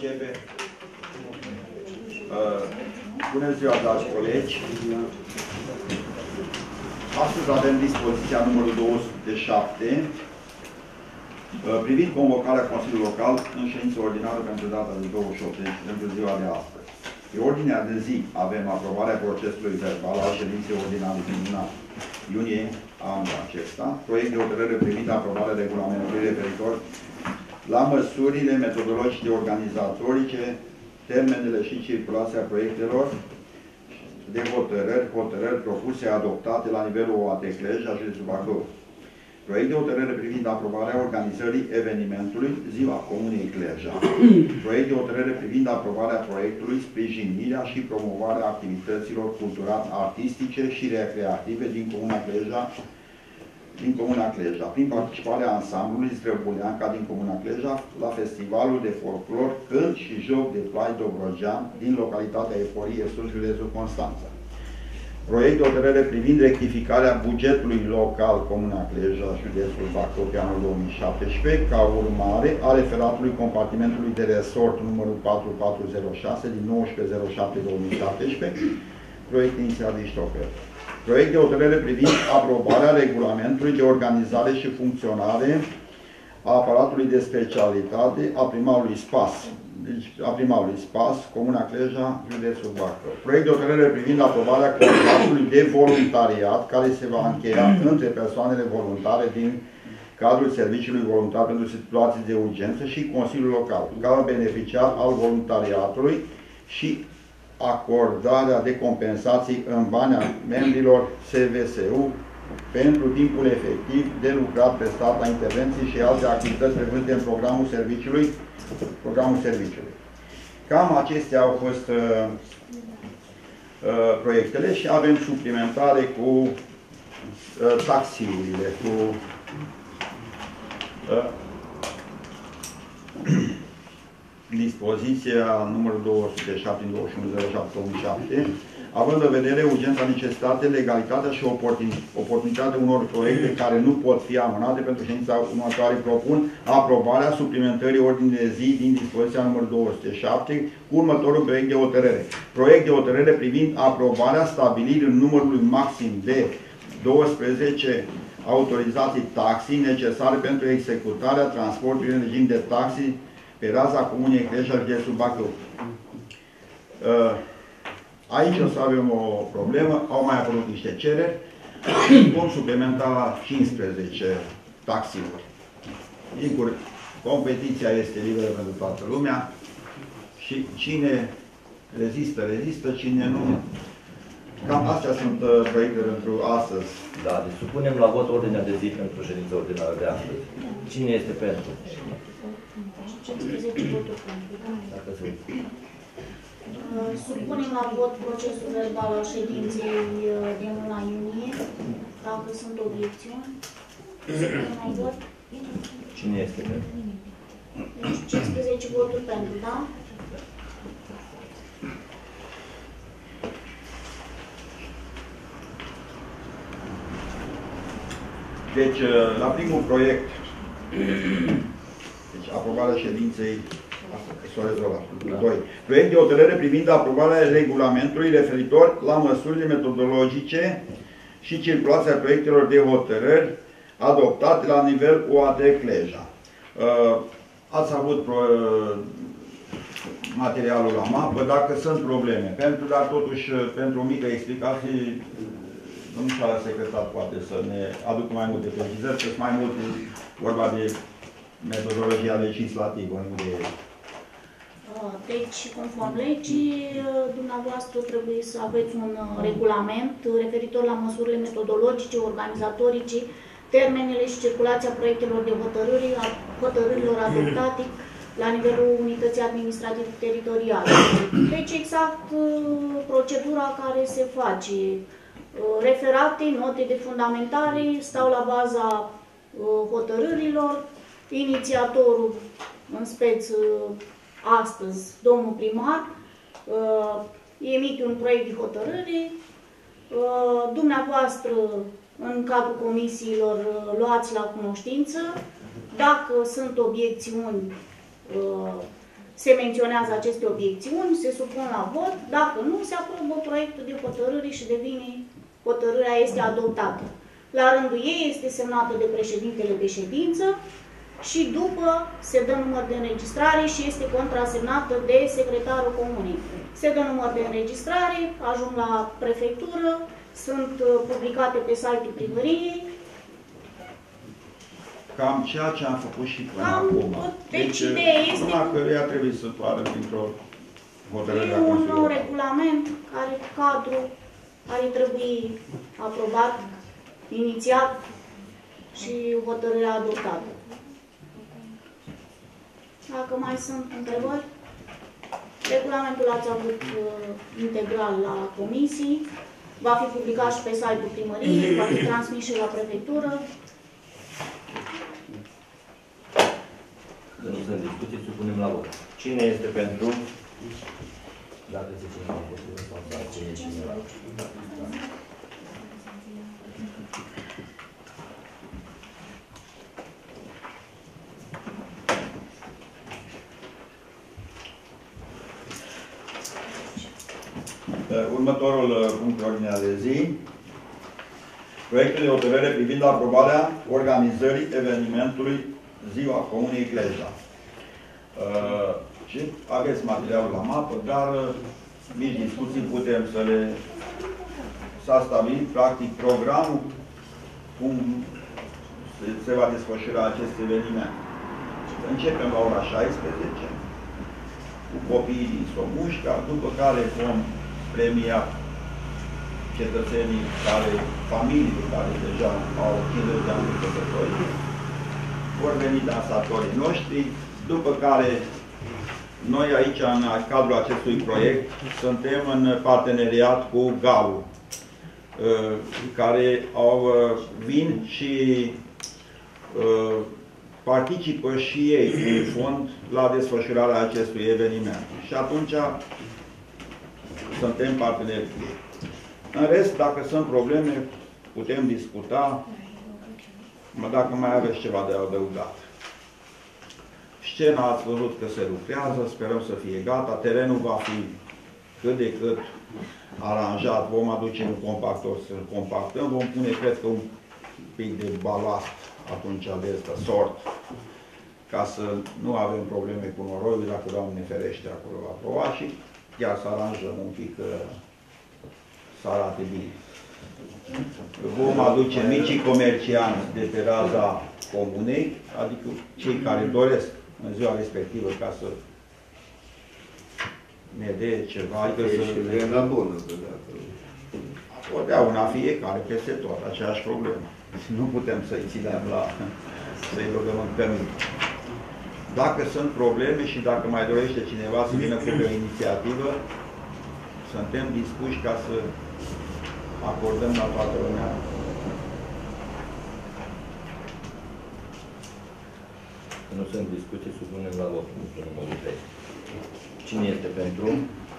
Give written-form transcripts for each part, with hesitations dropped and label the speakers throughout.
Speaker 1: începe. Bună ziua, dragi colegi. Astăzi avem dispoziția numărul 207 privind convocarea Consiliului Local în ședință ordinară pentru data de 28, deci pentru ziua de astăzi. Pe ordinea de zi avem aprobarea procesului verbal al ședinței ordinare din luna iunie anul acesta, proiect de hotărâre privind aprobarea regulamentului referitor la măsurile metodologice organizatorice, termenele și circulația proiectelor de hotărâri propuse, adoptate la nivelul OAT Cleja, județul Bacău. Proiect de hotărâre privind aprobarea organizării evenimentului Ziua Comunei Cleja. Proiect de hotărâre privind aprobarea proiectului sprijinirea și promovarea activităților cultural-artistice și recreative din Comuna Cleja, prin participarea ansamblului Străbuleanca din Comuna Cleja la Festivalul de Folclor, Cânt și Joc de Plai Dobrogean din localitatea Eforie Sud, județul Constanța. Proiect de hotărâre privind rectificarea bugetului local Comuna Cleja, județul Bacău, pe anul 2017, ca urmare a referatului compartimentului de resort numărul 4406 din 19.07.2017, proiect inițial de Iștofer. Proiect de hotărâre privind aprobarea regulamentului de organizare și funcționare a aparatului de specialitate a primarului Spas. Deci, a primarului Spas, Comuna Cleja, județul Bacău. Proiect de hotărâre privind aprobarea contractului de voluntariat care se va încheia între persoanele voluntare din cadrul Serviciului Voluntar pentru Situații de Urgență și Consiliul Local, ca beneficiar al voluntariatului și acordarea de compensații în bani a membrilor SVSU pentru timpul efectiv de lucrat prestat la intervenții și alte activități prevăzute în programul serviciului. Cam acestea au fost proiectele și avem suplimentare cu taxiurile, cu dispoziția numărul 207 din 21.07.2007, având în vedere urgența, necesitate, legalitatea și oportunitatea unor proiecte care nu pot fi amânate pentru ședința următoare, propun aprobarea suplimentării ordinii de zi din dispoziția numărul 207 cu următorul proiect de hotărâre. Proiect de hotărâre privind aprobarea stabilirii numărului maxim de 12 autorizații taxi necesare pentru executarea transportului în regim de taxi pe raza Comunei Cleja, județul Bacău. Aici o să avem o problemă, au mai apărut niște cereri, vom suplementa la 15 taxiuri. Sigur, competiția este liberă pentru toată lumea și cine rezistă, rezistă, cine nu. Cam astea sunt proiectele pentru astăzi.
Speaker 2: Da, deci supunem la vot ordinea de zi pentru ședința ordinară de astăzi. Cine este pentru?
Speaker 3: 15 voturi pentru.
Speaker 2: Dacă se...
Speaker 3: Supunem la vot procesul verbal al ședinței din luna iunie. Dacă sunt obiecțiuni, supunem la vot.
Speaker 2: Cine este pentru?
Speaker 3: Deci 15 voturi pentru, da?
Speaker 1: Deci, la primul proiect, deci aprobarea ședinței, s-o rezolvat. 2. Proiect de hotărâre privind aprobarea regulamentului referitor la măsurile metodologice și circulația proiectelor de hotărâri adoptate la nivel OAT Cleja. Ați avut materialul la mapă, dacă sunt probleme. Dar totuși, pentru o mică explicație, domnul secretar poate să ne aducă mai multe precizări, că sunt mai multe vorba de metodologia legislativă, nu de...
Speaker 3: Deci, conform legii, dumneavoastră trebuie să aveți un regulament referitor la măsurile metodologice, organizatorice, termenele și circulația proiectelor de hotărârilor adoptate la nivelul unității administrative teritoriale. Deci, exact procedura care se face. Referate, note de fundamentare stau la baza hotărârilor. Inițiatorul, în speț astăzi, domnul primar, emite un proiect de hotărâre. Dumneavoastră, în cadrul comisiilor, luați la cunoștință. Dacă sunt obiecțiuni, se menționează aceste obiecțiuni, se supun la vot, dacă nu, se aprobă proiectul de hotărâre și devine, hotărârea este adoptată. La rândul ei este semnată de președintele de ședință și după se dă număr de înregistrare și este contrasemnată de secretarul comunei. Se dă număr de înregistrare, ajung la prefectură, sunt publicate pe site-ul primăriei.
Speaker 1: Cam ceea ce am făcut și până acum.
Speaker 3: Deci ideea este...
Speaker 1: Numai că ea trebuie să toară printr-o hotărâre a
Speaker 3: un
Speaker 1: Consiliului.
Speaker 3: regulament care cadru care trebuie aprobat, inițiat și hotărârea adoptată. Dacă mai sunt întrebări, regulamentul l-ați avut integral la comisii, va fi publicat și pe site-ul primăriei, va fi transmis și la prefectură.
Speaker 2: Că nu sunt discuții, supunem la vot. Cine este pentru? Dacă se cineva împotrivă sau să abține cineva.
Speaker 1: Următorul punct pe ordinea de zi. Proiectul de hotărâre privind aprobarea organizării evenimentului Ziua Comunei Cleja. Și aveți materialul la mapă, dar mici discuții putem să le... S-a stabilit, practic, programul cum se va desfășura acest eveniment. Începem la ora 16 cu copiii din Somușca, după care vom premia cetățenii care, familiile care deja au 50 de ani de căsătorie, vor veni dansatorii noștri, după care noi aici, în cadrul acestui proiect, suntem în parteneriat cu GAU, care vin și participă și ei în fond la desfășurarea acestui eveniment. Și atunci suntem parteneri cu ei. În rest, dacă sunt probleme, putem discuta, dacă mai aveți ceva de adăugat. Scena ați văzut că se lucrează, sperăm să fie gata. Terenul va fi cât de cât aranjat. Vom aduce un compactor să-l compactăm. Vom pune, cred că, un pic de balast atunci de ăsta, sort, ca să nu avem probleme cu noroiul, dacă Doamne ferește acolo va ploua și chiar să aranjăm un pic să arate bine. Vom aduce micii comercianți de pe raza comunei, adică cei care doresc în ziua respectivă ca să ne dea ceva. Adică să
Speaker 4: la bună,
Speaker 1: totdeauna fiecare peste tot, aceeași problemă. Nu putem să-i ținem la, să-i rugăm în cămin. Dacă sunt probleme și dacă mai dorește cineva să vină cu o inițiativă, suntem dispuși ca să acordăm la toată lumea.
Speaker 2: Nu sunt discuții, supunem la vot. Numărul 3. Cine este pentru?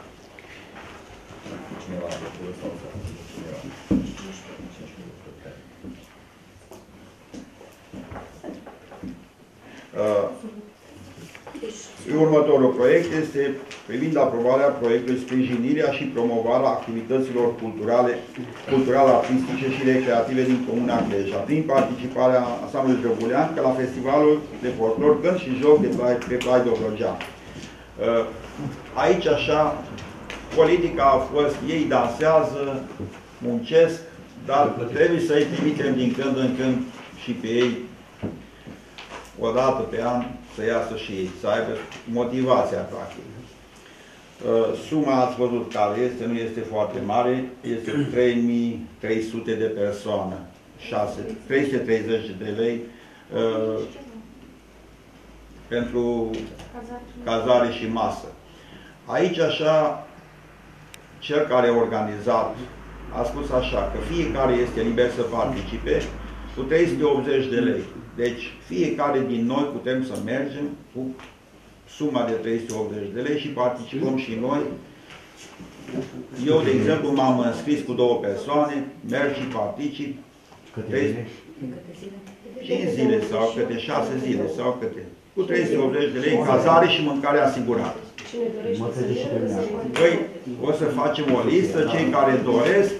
Speaker 2: Cineva împotrivă sau să abține cineva?
Speaker 1: Următorul proiect este privind aprobarea proiectului sprijinirea și promovarea activităților culturale, artistice și recreative din Comuna Cleja, prin participarea ansamblului Jobulean la Festivalul de Folclor, Cânt și Joc de Plai Dobrogea. Aici, așa, politica a fost, ei dansează, muncesc, dar trebuie să-i trimitem din când în când și pe ei, o dată pe an, să iasă și ei, să aibă motivația, practic. Suma, ați văzut care este, nu este foarte mare, este 3.300 de persoane, 330 de lei pentru cazare și masă. Aici, așa, cel care a organizat a spus așa, că fiecare este liber să participe cu 380 de lei. Deci, fiecare din noi putem să mergem cu suma de 380 de lei și participăm și noi. Eu, de exemplu, m-am înscris cu 2 persoane, merg și particip.
Speaker 2: Câte zile?
Speaker 1: 5 zile sau câte 6 zile sau câte. cu 380 de lei cazare și mâncare asigurată. Păi, o să facem o listă, cei care doresc,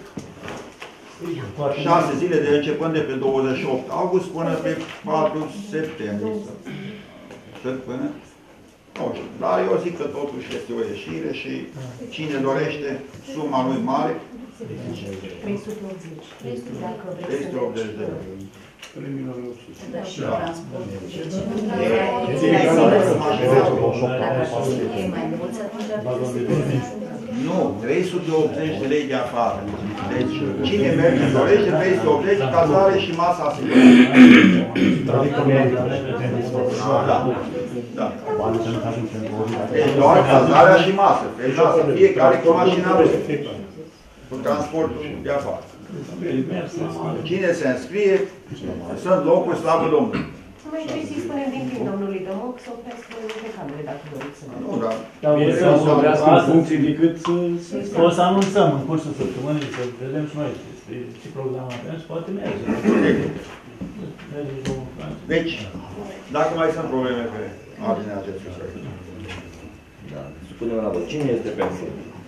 Speaker 1: 6 zile de începând de pe 28 august până pe 4 septembrie. Până? Nu știu, dar eu zic că totuși este o ieșire și cine dorește, suma nu-i mare. 380 de lei. Nu, 380 de lei de afară. Deci, cine merge dorește, 380, cazare și masa asigurată. Da. Deci doar cazarea și masă. Deci fiecare cu mașina lui. Cu transportul de afară. Cine se înscrie, sunt locuri, slavă Domnului.
Speaker 4: Mai trebuie să-i spunem din timp domnului Dămoc să oprească pe camere, dacă doriți să mă.
Speaker 1: Nu, da.
Speaker 5: Dar să oprească în funcție decât să... O să anunțăm în cursul săptămânii, să vedem și noi ce program avem și poate merge.
Speaker 1: Deci, dacă mai sunt probleme pe marginea acestui proiect.
Speaker 2: Da, supunem la vot. Cine este pentru?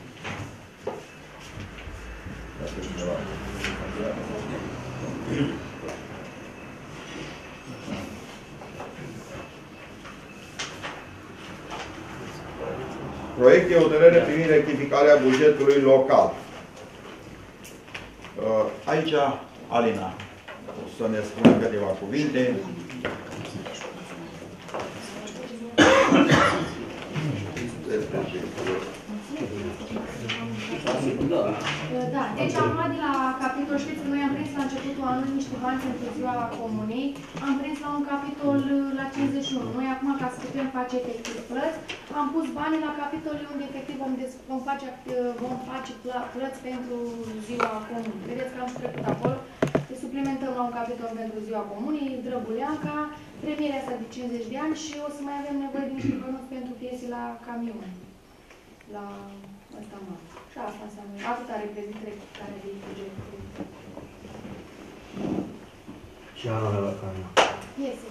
Speaker 2: Dacă cineva...
Speaker 1: Proiect de hotărâre privind rectificarea bugetului local. Aici, Alina, să ne spună câteva cuvinte.
Speaker 6: Da, deci am luat de la capitol, știți că noi am prins la începutul anului niște bani pentru ziua comunei, am prins la un capitol la 51. Noi acum, ca să putem face efectiv plăți, am pus banii la capitolul unde efectiv vom face plăți pentru ziua comunei. Vedeți că am trecut acolo, le suplimentăm la un capitol pentru ziua comunei, Drăguleanca, premierea asta de 50 de ani și o să mai avem nevoie de niște bănuți pentru piese la camion. La ăsta mare. Și asta înseamnă. Atâta reprezintă rectificarea de buget.
Speaker 7: Și anul la camion.
Speaker 6: Este.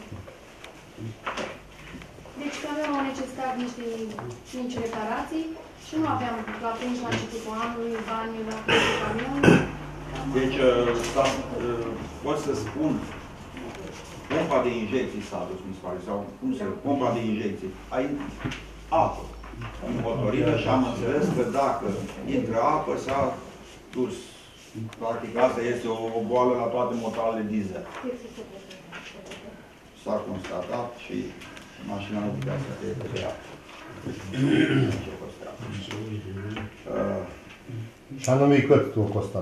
Speaker 6: Deci avem o necesitate niște 5 reparații și nu aveam la prins la începutul anului bani la camion.
Speaker 1: Deci, pot să spun, pompa de injecții s-a dus, mi se pare, sau cum se pompa de injecții. Ai apă în motorină și am înțeles că dacă intră apă, s-a dus. Practic, asta este o boală la toate motoarele diesel. S-a constatat și mașina nu putea să fie pe apă.
Speaker 7: Și anume cât a costat?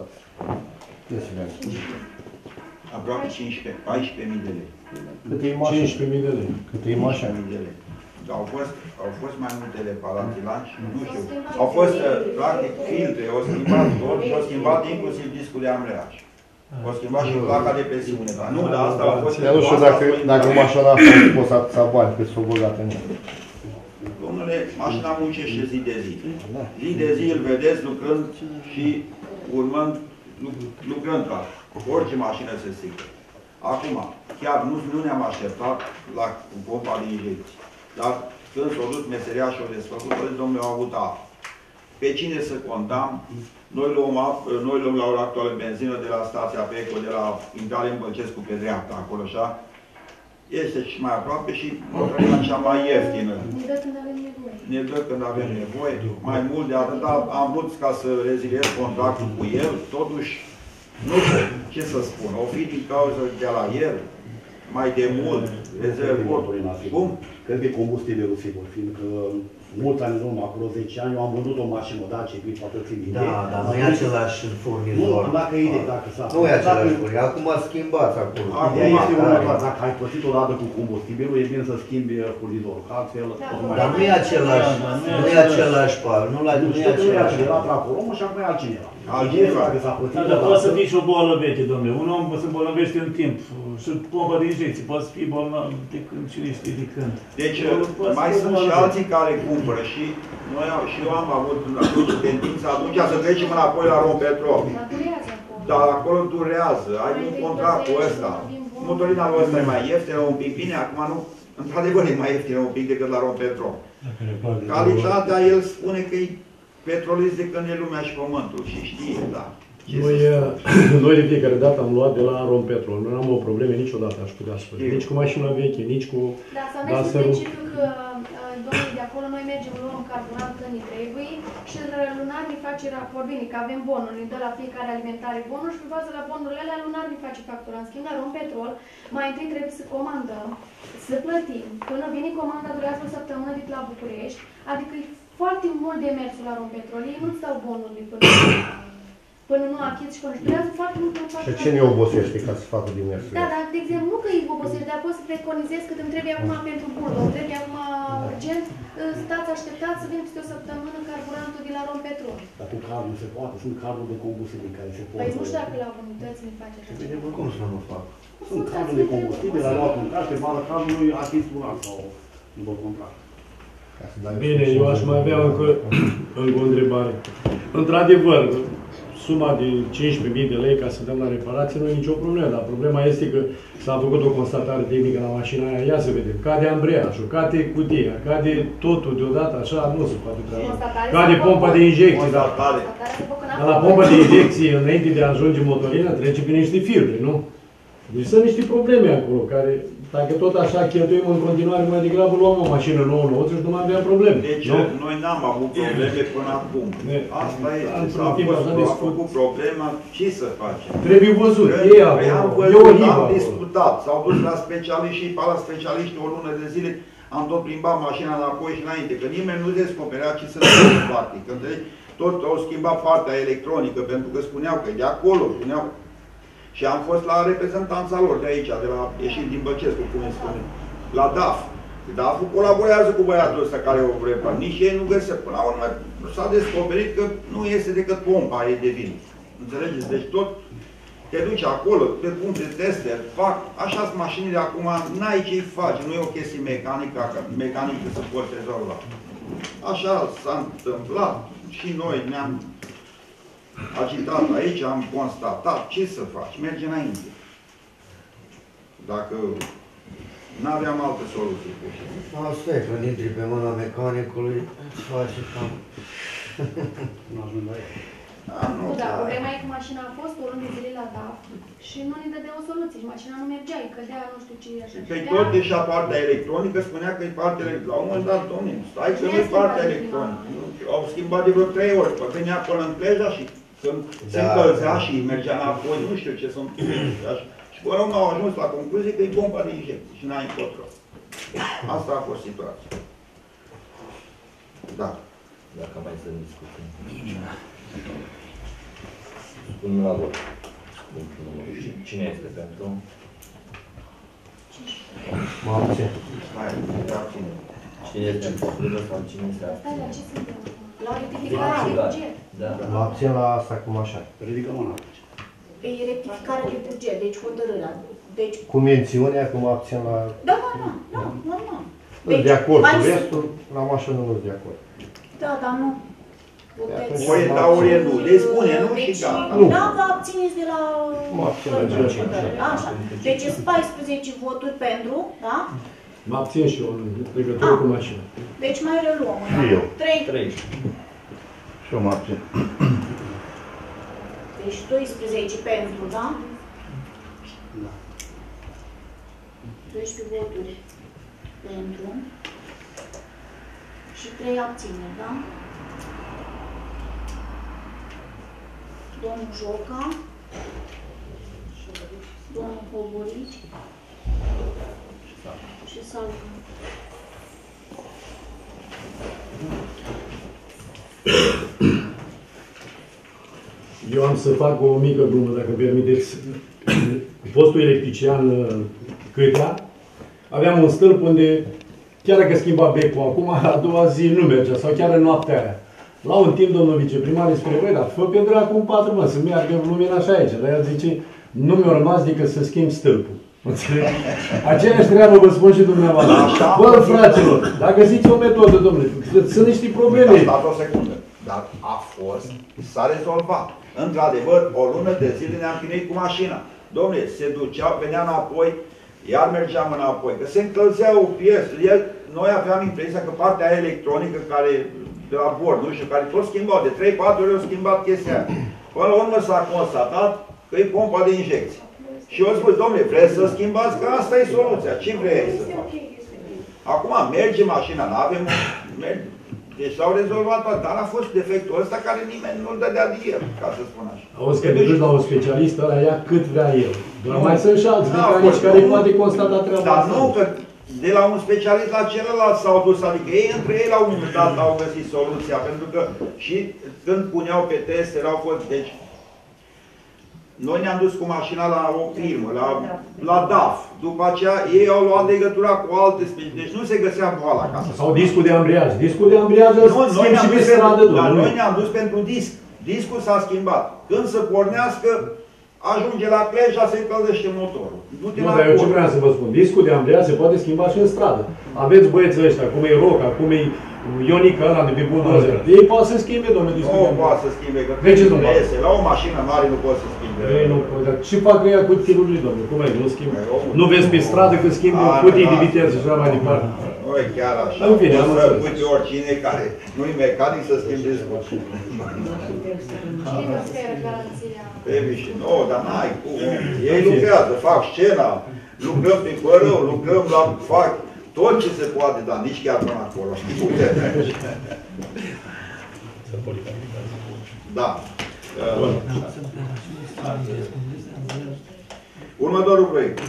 Speaker 1: Aproape 14.000 de lei.
Speaker 7: Cât e mașina? 15.000 de lei. Cât e mașina?
Speaker 1: 15.000 de lei. Au fost mai multe reparații la nu știu. Au fost, practic, filtre, au schimbat tot și au schimbat inclusiv discul de ambreiaj. Au schimbat și placa de presiune. Nu, dar asta a fost...
Speaker 7: Eu nu știu dacă mașina asta a fost atâția bani, cât s-o băgat în ea.
Speaker 1: Domnule, mașina muncește zi de zi. Zi de zi îl vedeți lucrând și urmând, lucrând la orice mașină se strică. Acum, chiar nu ne-am așteptat la pompa de injecții. Dar când s-au dus meseriașii, au desfăcut, domnule, au avut apă. Pe cine să contăm? Noi luăm la ora actuală benzină de la stația Peco, de la intrare în Bălcescu pe dreapta, acolo așa. Este și mai aproape și motorina cea mai ieftină.
Speaker 6: Ne dă când avem nevoie.
Speaker 1: Ne dă când avem nevoie. Mai mult de atât, am vrut ca să reziliez contractul cu el, totuși, nu știu ce să spun, o fi din cauza de la el, mai de mult, rezervor. Cum?
Speaker 8: Cred că e combustibilul, sigur, fiindcă mulți ani în urmă, acolo 10 ani, eu am vândut o mașină Dacia, cu toată țin minte.
Speaker 9: Da, dar nu e același furnizor.
Speaker 8: Nu, dacă e idee, dacă s-a...
Speaker 9: Nu e același furnizor, acum schimbați acolo.
Speaker 8: Ideea este următoare, dacă ai plătit o dată cu combustibilul, e bine să schimbi furnizorul, că altfel...
Speaker 9: Dar nu e același, nu e același par, nu e același.
Speaker 8: Era acolo, și acum e altcineva.
Speaker 1: Altcineva.
Speaker 5: Dar poate să fie și o boală veche, domnule. Un om se îmbolnăvește în timp. Și pompa de injecții poate să fie bolnav de când, cine știe de când.
Speaker 1: Deci, mai sunt și alții care cumpără și noi și eu am avut tendința atunci să trecem înapoi la Rompetrol. Dar acolo durează, ai un contract cu ăsta. Motorina lui ăsta e mai ieftină, un pic bine, acum nu Într-adevăr, e mai ieftină un pic decât la Rompetrol. Calitatea, el spune că e petrolist de când e lumea și pământul și știe, da.
Speaker 10: Noi de fiecare dată am luat de la Rompetrol. Nu am o probleme niciodată, aș putea spune. Nici cu mașina veche, nici cu...
Speaker 6: Da, să ne specific că domnul de acolo, noi mergem, luăm carburant când îi trebuie și lunar ne face raport. Bine, că avem bonuri, ne dă la fiecare alimentare bonuri și pe bază la bonurile alea lunar ne face factura. În schimb, la Rompetrol, mai întâi trebuie să comandăm, să plătim. Până vine comanda, durează o săptămână de la București, adică e foarte mult de mersul la Rompetrol. Ei nu-ți dau bonurile până nu achizi și până și durează foarte mult până faci.
Speaker 7: Și ce ne obosește ca să facă din mersul?
Speaker 6: Da, dar, de exemplu, nu că îi obosești, dar poți să preconizezi că îmi trebuie acum pentru bulă, îmi trebuie acum urgent, stați așteptați să vin peste o săptămână carburantul de la Rompetrol.
Speaker 8: Dar cu cardul nu se poate, sunt carduri de combustibil care se pot...
Speaker 6: Păi nu știu dacă la unități ne face așa ceva.
Speaker 9: Cum să nu fac?
Speaker 8: Sunt carduri de combustibil, la luat un card, pe baza cardului achis lunar sau după contract.
Speaker 10: Bine, eu aș mai avea încă o întrebare. Într-adevăr, suma de 15.000 de lei ca să dăm la reparație nu e nicio problemă, dar problema este că s-a făcut o constatare tehnică la mașina aia, ia să vedem, cade ambreiajul, cade cutia, cade totul deodată, așa nu se poate treaba. Cade pompa de injecție, dar la pompa de injecție, înainte de a ajunge motorina, trece prin niște firme, nu? Deci sunt niște probleme acolo, care, dacă tot așa cheltuim în continuare, mai degrabă luăm o mașină nouă și nu mai avem probleme.
Speaker 1: Deci noi n-am avut probleme până acum. Asta este, s-a făcut problema, ce să facem?
Speaker 10: Trebuie văzut, ei
Speaker 1: am discutat, s-au dus la specialiști și la specialiști o lună de zile, am tot plimbat mașina înapoi și înainte, că nimeni nu descoperea ce să facă, practic. Tot au schimbat partea electronică, pentru că spuneau că de acolo, spuneau. Și am fost la reprezentanța lor de aici, de la ieșit din Băcescu, cum îi spune, la DAF. DAF-ul colaborează cu băiatul ăsta care o repar. Nici ei nu găsesc. Până la urmă s-a descoperit că nu este decât pompa e de vină. Înțelegeți? Deci tot te duci acolo, pe punct de teste, fac. Așa-s mașinile acum, n-ai ce-i faci. Nu e o chestie mecanică să poți rezolva. Așa s-a întâmplat și noi ne-am agitat aici, am constatat ce să faci, merge înainte. Dacă nu aveam altă soluție.
Speaker 9: Asta e, când intri pe mâna mecanicului, îți face cam...
Speaker 8: Nu ajung la el.
Speaker 6: Da, problema e că mașina a fost o lună de zile la DAF și nu ne dădea o soluție și mașina nu mergea, îi cădea, nu știu ce, așa.
Speaker 1: Păi tot deja partea electronică spunea că e partea electronică. La un moment dat, domnule, stai că nu e partea electronică. Au schimbat de vreo 3 ori, că venea până în Pleja și se încălzea și mergea înapoi, nu știu ce sunt. Și până urmă au ajuns la concluzie că e bomba de injecție și n-ai încotro. Asta a fost situația. Da.
Speaker 2: Dacă mai să discutăm. Spune la vot. Cine este pentru?
Speaker 7: Mă abțin.
Speaker 1: Hai, te abține.
Speaker 2: Cine este împotrivă sau cine este
Speaker 6: Stai, la ce suntem? La
Speaker 2: Da.
Speaker 6: rectificarea de buget.
Speaker 7: Mă abțin la asta cum așa.
Speaker 8: Ridicăm mâna.
Speaker 3: E rectificarea de buget, deci hotărârea. Deci...
Speaker 7: Cu mențiunea că mă abțin la...
Speaker 3: Da, normal.
Speaker 7: Deci, de acord cu restul, la mașină nu sunt de acord.
Speaker 3: Da, dar nu. Puteți...
Speaker 1: Ori da, ori nu. Le spune nu și gata.
Speaker 3: Da, vă abțineți de la...
Speaker 7: Mă abțin la
Speaker 3: hotărâre. Așa. Deci sunt 14 voturi pentru, da?
Speaker 10: Mă abțin și eu în legătură cu mașina.
Speaker 3: Deci mai reluăm.
Speaker 7: Și eu.
Speaker 3: 3.
Speaker 7: Și eu mă abțin.
Speaker 3: Deci 12 pentru, da?
Speaker 8: Da.
Speaker 3: 12 voturi pentru și 3 abțineri, da? Domnul Joca, domnul Hoborici și Salca.
Speaker 10: Eu am să fac o mică glumă, dacă îmi permiteți. Postul electrician Câtea, aveam un stâlp unde, chiar dacă schimba becul acum, a doua zi nu mergea, sau chiar în noaptea aia. La un timp, domnul viceprimar îi spune, băi, dar fă pe dracu un 4, mă, să meargă lumina așa aici. Dar el zice, nu mi-a rămas decât să schimb stâlpul. Înțelegi? Aceeași treabă vă spun și dumneavoastră. Bă, fraților, dacă găsiți o metodă, domnule, sunt niște probleme.
Speaker 1: A stat o secundă, dar a fost, s-a rezolvat. Într-adevăr, o lună de zile ne-am chinuit cu mașina. Dom'le, se duceau, venea înapoi, Iar mergeam înapoi, că se încălzea o piesă. Noi aveam impresia că partea electronică care, de la bord, nu știu, care tot schimbau, de 3-4 ori au schimbat chestia aia. Până la urmă s-a constatat că e pompa de injecție. Și eu spus, domnule, vreți să schimbați? Că asta e soluția. Ce vrei să faci? Acum merge mașina, nu avem... Deci s-au rezolvat toate, dar a fost defectul ăsta care nimeni nu-l dădea de el, ca să spun așa.
Speaker 10: Auzi că te duci la un specialist, ăla ia cât vrea el. Doar mai sunt și alți mecanici care poate constata treaba
Speaker 1: asta. Dar nu, că de la un specialist la celălalt s-au dus, adică ei între ei la un moment dat au găsit soluția, pentru că și când puneau pe test erau fost, deci noi ne-am dus cu mașina la o firmă, la DAF. După aceea, ei au luat legătura cu alte specii. Deci nu se găsea boala acasă.
Speaker 10: Sau discul de ambriaj. Discul de ambriaj schimb și pe stradă.
Speaker 1: Dar noi ne-am dus pentru disc. Discul s-a schimbat. Când să pornească, ajunge la Cleja, se încălzește motorul.
Speaker 10: Nu, dar eu ce vreau să vă spun. Discul de ambriaj se poate schimba și în stradă. Aveți băieții ăștia, cum e Roca, cum e Ionica ăla de pe buldozer. Ei pot să schimbe, domnule, discul de ambriaj.
Speaker 1: Nu poate să schimbe, că la o mașină mare nu poate să schimbe.
Speaker 10: Ei, nu, dar ce fac ăia cu tirul lui, domnule? Cum e? Nu schimbă? Nu vezi pe stradă că schimbă cutii de viteză și așa mai departe?
Speaker 1: Nu e chiar așa.
Speaker 10: În fine, am
Speaker 1: să pui pe oricine care nu-i mecanic să schimbe discul.
Speaker 6: Cine oferă garanția?
Speaker 1: Nu, dar n-ai cum. Ei lucrează, fac scena, lucrăm pe părău, lucrăm la fac tot ce se poate, dar nici chiar până acolo. Da. Următorul proiect.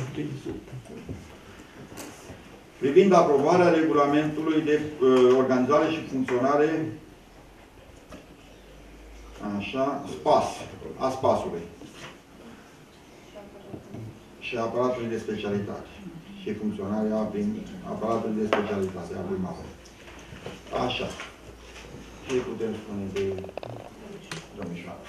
Speaker 1: Privind aprobarea regulamentului de organizare și funcționare a spasului și aparatului de specialitate și funcționarea prin aparatului de specialitate a primarului. Așa. Ce putem spune de domnișoară?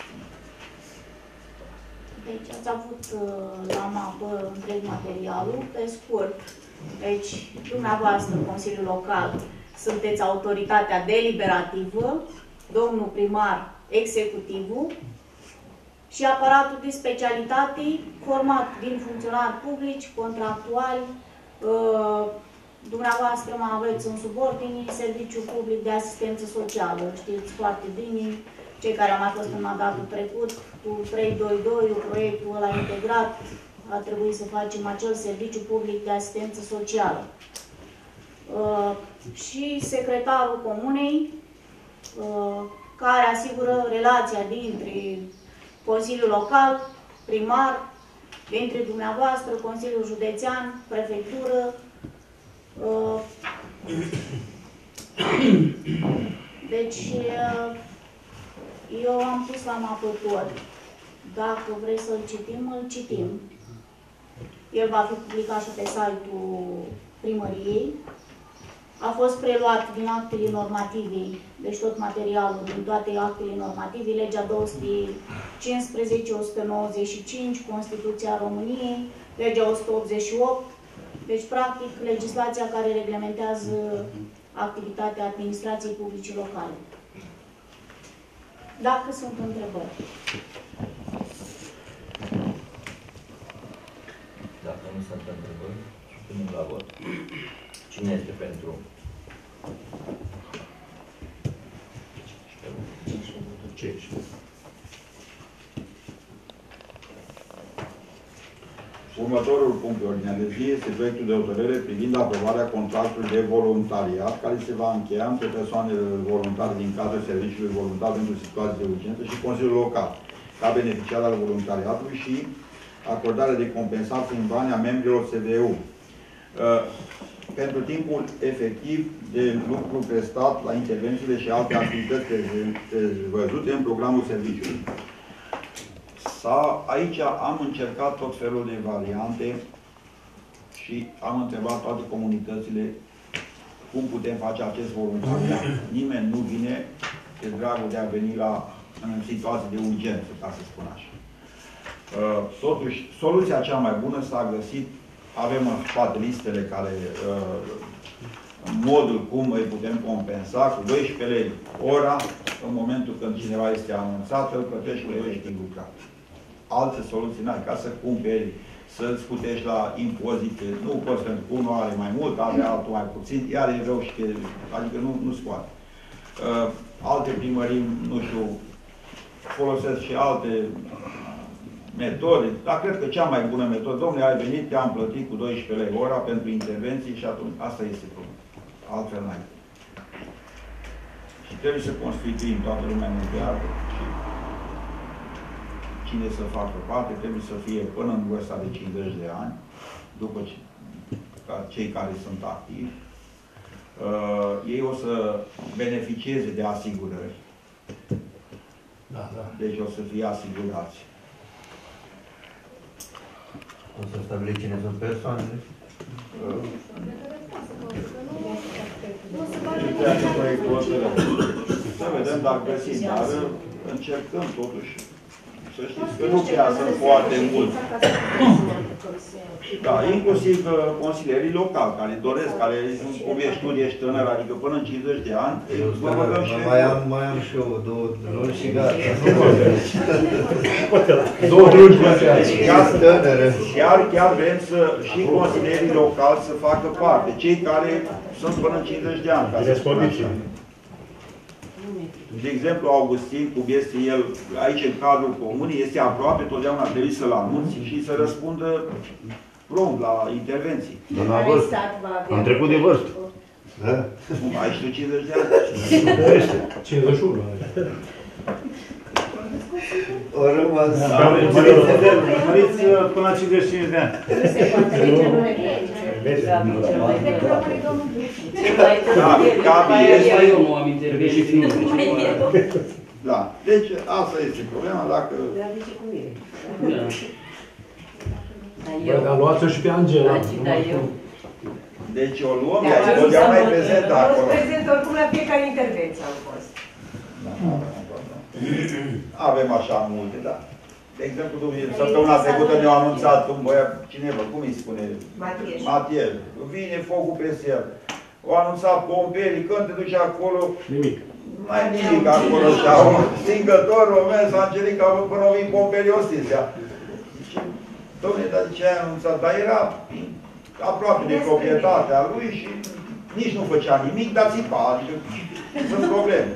Speaker 3: Deci ați avut la mapă întreg materialul, pe scurt. Deci, dumneavoastră, Consiliul Local, sunteți autoritatea deliberativă, domnul primar, executivul și aparatul de specialitate format din funcționari publici, contractuali, dumneavoastră mai aveți în subordine Serviciul Public de Asistență Socială. Știți foarte bine, cei care au mai fost în mandatul trecut, cu 322, proiectul ăla integrat, a trebuit să facem acel Serviciu Public de Asistență Socială. Și secretarul comunei, care asigură relația dintre Consiliul Local, primar, dintre dumneavoastră, Consiliul Județean, Prefectură. Deci, eu am pus la mapă tot. Dacă vreți să-l citim, îl citim. El va fi publicat și pe site-ul primăriei. A fost preluat din actele normative, deci tot materialul din toate actele normative, legea 215-195, Constituția României, legea 188, deci practic legislația care reglementează activitatea administrației publice locale. Dacă sunt întrebări.
Speaker 2: Dacă nu sunt întrebări, punem la vot. Cine este pentru?
Speaker 1: Următorul punct pe ordinea de zi este proiectul de hotărâre privind aprobarea contractului de voluntariat care se va încheia între persoanele voluntare din cadrul Serviciului Voluntar pentru Situații de Urgență și Consiliul Local, ca beneficiar al voluntariatului și acordarea de compensații în bani a membrilor SVU. Pentru timpul efectiv de lucru prestat la intervențiile și alte activități prevăzute în programul serviciului. Aici am încercat tot felul de variante și am întrebat toate comunitățile cum putem face acest voluntariat. Nimeni nu vine de dragul de a veni în situații de urgență, ca să spun așa. Totuși, soluția cea mai bună s-a găsit. Avem în spate listele care, modul cum îi putem compensa, cu 12 lei ora, în momentul când cineva este anunțat, îl plătești cu 12 lei lucrat. Alte soluții n-ai, ca să cumperi să-ți scutești la impozite, nu poți, pentru că unul are mai mult, are altul mai puțin, iar e rău și că, adică nu scoate. Alte primării, nu știu, folosesc și alte metode, dar cred că cea mai bună metodă, domnule, ai venit, te-am plătit cu 12 lei ora pentru intervenții și atunci asta este problema. Altfel n-ai. Și trebuie să constituim toată lumea mântuiată și cine să facă parte trebuie să fie până în vârsta de 50 de ani, după ce, ca cei care sunt activi, ei o să beneficieze de asigurări.
Speaker 5: Da, da.
Speaker 1: Deci o să fie asigurați.
Speaker 9: O să stabili cine sunt persoanele.
Speaker 1: Să vedem dacă găsim, dar încercăm totuși. Să știți că nu chiar sunt foarte mulți. Da, inclusiv consilierii locali, care doresc, care sunt, cum ești tu, ești tânăr, adică până în 50 de ani, vă băgăm și
Speaker 9: mai am și eu 2 luni și gata.
Speaker 10: 2 luni
Speaker 1: chiar vrem să și consilierii locali să facă parte, cei care sunt până în 50 de ani. De exemplu, Augustin, cum este el aici în cadrul comunii, este aproape, totdeauna trebuie să-l anunți și să răspundă prompt la intervenții.
Speaker 7: Am trecut de vârstă.
Speaker 9: Da?
Speaker 1: Cum, ai și tu 50 de ani?
Speaker 10: 51.
Speaker 9: O rămas.
Speaker 5: Măriți până la 55 de ani.
Speaker 1: Da. Deci, asta este problema, dacă...
Speaker 10: Dar luați-o și pe Angela.
Speaker 1: Deci o luăm, ea totdeauna e prezentă acolo.
Speaker 4: Prezent oricum la fiecare intervenție am fost.
Speaker 1: Avem așa multe, da. De exemplu, săptămâna trecută ne-au anunțat un băiat, cineva, cum îi spune? Matiel. Vine focul peste el. Au anunțat pomperii, când te duci acolo...
Speaker 10: Nimic.
Speaker 1: Mai nimic acolo și au stingător, o mers, Angelica, până au venit pomperii Ostizia. Dom'le, dar de ce ai anunțat? Dar era aproape de proprietatea lui și nici nu făcea nimic, dar țipa, adică sunt probleme.